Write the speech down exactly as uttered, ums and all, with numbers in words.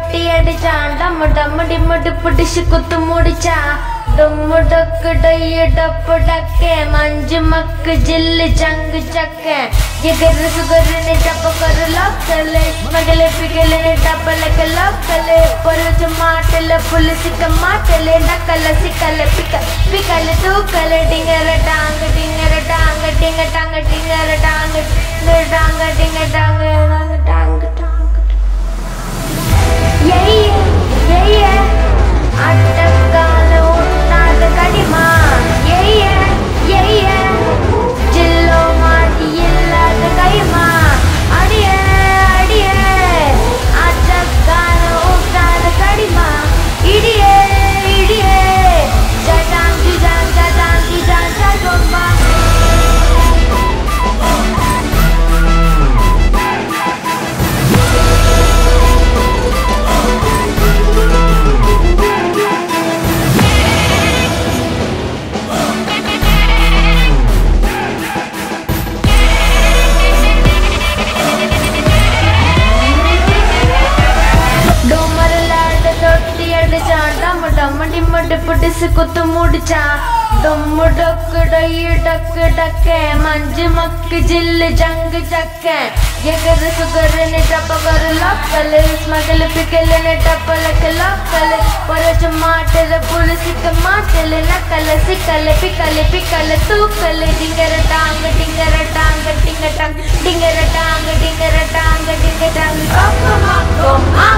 தொட்டி அடிச்சான் டம்மு டம்மு டிம்மு டிப்பு டிஷு குத்து முடிச்சான் டம்மு டக்கு டைய டப்பு டக்கே மஞ்சு மக்கு ஜில்லு ஜங்கு சக்கே எகர் சுகர் ने टप कर लकले मगले पिगले ने टपल के लकले परज माटले पुलिस के माटले नकल सिकले पिक पिकले तू कले डिंगर डांग डिंगर डांग डिंग डांग डिंगर डांग डांग डिंग डांग डांग डांग यही यही है अटकाल उन्नाद कडिमा यही है यही है जिल्लो माटी इल्लाद कडिमा अडिये अडिये अटकाल उन्नाद कडिमा इडिये इडिये जटांगी जान जटांगी जान जटोंबा कुत्तु मुड़चा डम्मु डक डई डक डके मंज मक जिल जंग चके यगर सुगर ने टप कर लकल स्मगल पिकल ने टपल के लकल परज माटल पुलिस के माटल नकल सिकल पिकल पिकल तूकल डिंगर टांग डिंगर टांग डिंग टांग डिंगर टांग डिंगर टांग डिंग टांग कप मक्को